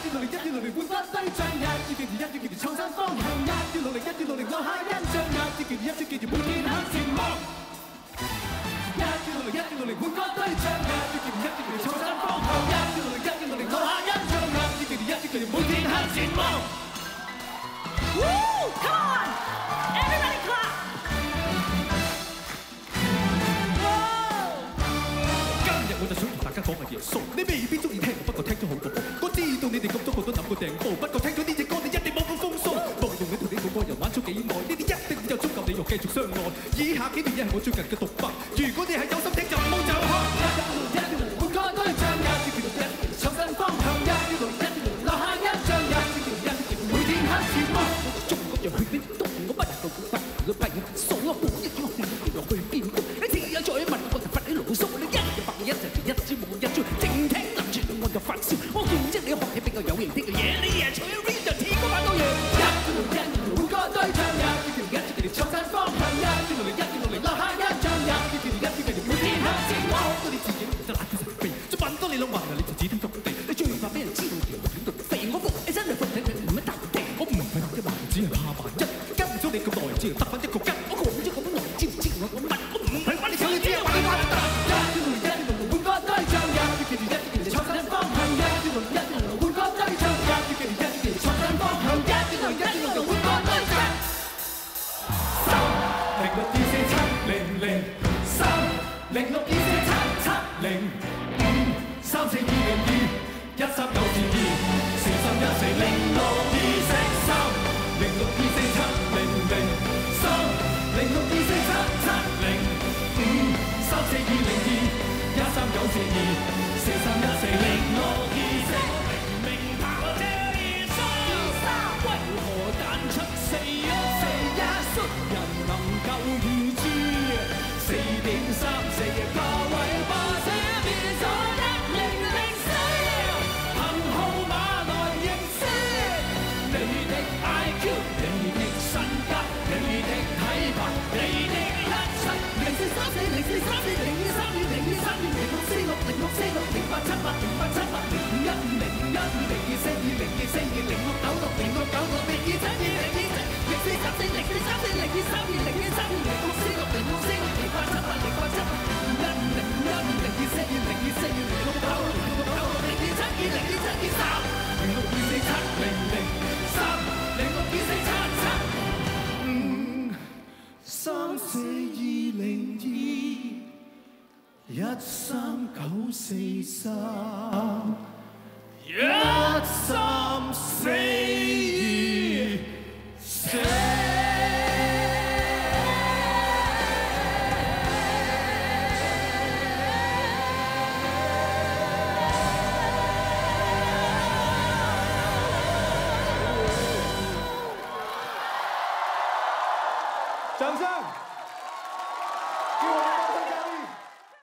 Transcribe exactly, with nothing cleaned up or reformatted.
要努力，一要努力換個對象，一要記住，一要記住創新方向，一要努力，一要努力留下印象，一要記住，一要記住每天向前望。一要努力，一要努力換個對象，一要記住，一要記住創新方向，一要努力，一要努力留下印象，一要記住，一要記住每天向前望。 Woo! Come on! Everybody clap! 我就想同大家講下耶穌，你未必中意聽，不過聽咗好多歌。我知道你哋咁多個都諗過訂報，不過聽咗呢隻歌你一定冇咁風騷。無論你同呢個歌人玩咗幾耐，呢啲一定有足夠理由繼續相愛。以下幾段嘢係我最近嘅獨白，如果你係有心聽就唔好走開。一要努力，一要努力換個對象，一要記住，一要記住創新方向，一要努力，一要努力留下印象，一要記住，一要記住每天向前望。我中國人去邊度？我不能夠不能夠不能數啊！每一種學習又去邊度？你只有再問我就發起牢騷，你一日白日一日一朝冇一朝，靜聽諗住我就發燒。我見識你學起比較有型啲嘅嘢，你贏取 win 就天光玩到贏。一要努力，一要努力換個對象，一要記住，一要記住創新方向，一要努力，一要努力留下印象，一要記住，一要記住每天向前望。多你自己就懶到神秘，再問多你兩話你就只聽足地。你最怕俾人知道條路片度肥，我服你真係服你，你唔係搭地。我唔係一萬，只係怕萬一。跟唔咗你咁耐，只係得翻一個根。我講咗咁耐，知唔知我講乜？我唔係揾你想要知，揾你玩得。一要努力，一要努力換個對象，一要記住，一要記住創新方向，一要努力，一要努力換個對象，一要記住，一要記住創新方向，一要努力，一要努力換個對象。三零六二四七零零，三零六二四七七零，五三四二零二，一三九四二，四三一四零六二四三，零六二四七零零，三零六二四七七零，五三四二零二，一三九四二，四三一四零六二四。明白這二三，為何彈出四一四一？人能夠預知，四點三四個位把這變咗一零零四，憑號碼來認識你的 I Q， 你的身家，你的體魄，你的一切。零四三四零四三四零二三二零二三二零六四六零六四六零八七八零八七八零五一五零五一五零二四二零二四二零六九六零六九六零二七二零二七零四三四零四三四零二三二零二三二零六四六零六四六零八七八零八七八五一五零五一五零二四二零二四二零六九六零六九六零二七二零二七二三零六二四七零零三零六二四七七五三四二零二一三九四三一三四二四。掌聲！叫我